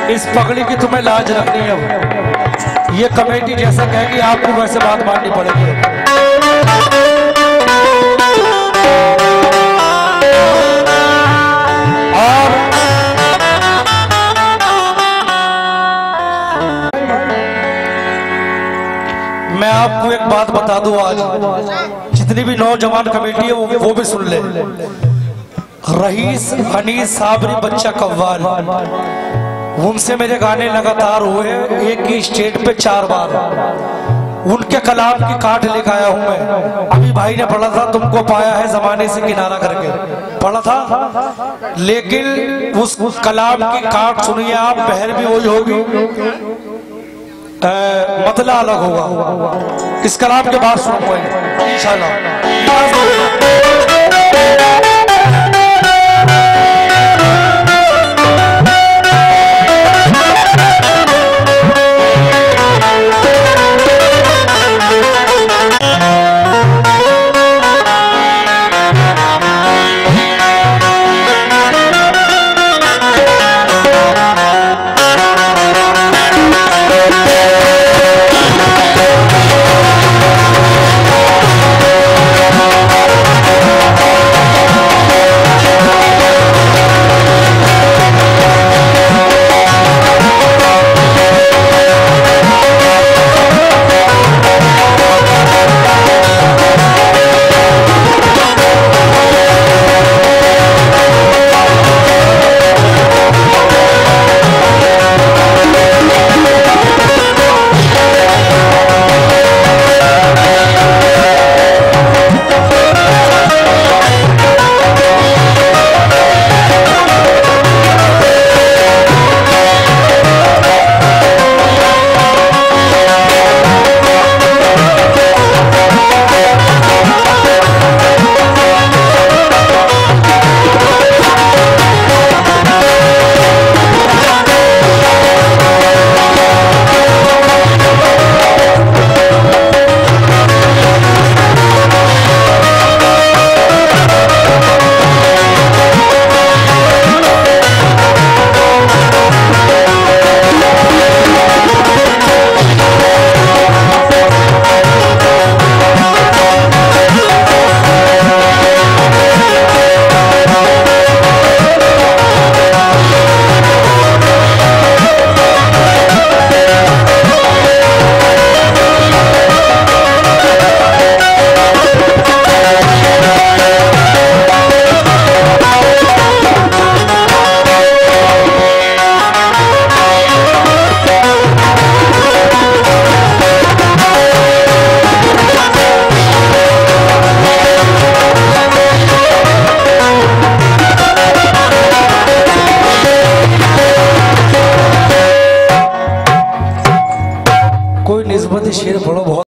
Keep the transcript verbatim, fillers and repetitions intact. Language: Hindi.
इस पगड़ी की तुम्हें लाज रखनी है। ये कमेटी जैसा कहेगी आपको वैसे बात माननी पड़ेगी। और मैं आपको एक बात बता दूं, आज जितनी भी नौजवान कमेटी है वो, वो भी सुन ले। रईस, अनीस, साबरी, बच्चा कव्वाल, उनसे मेरे गाने लगातार हुए एक ही स्टेट पे चार बार। उनके कलाम की काट लेकर आया हूं मैं। अभी भाई ने पढ़ा था, तुमको पाया है जमाने से किनारा करके, पढ़ा था। लेकिन उस, उस कलाम की काट सुनिए आप, बहर भी वही होगी, मतला अलग होगा। इस कलाम के बाद सुनो इंशाल्लाह।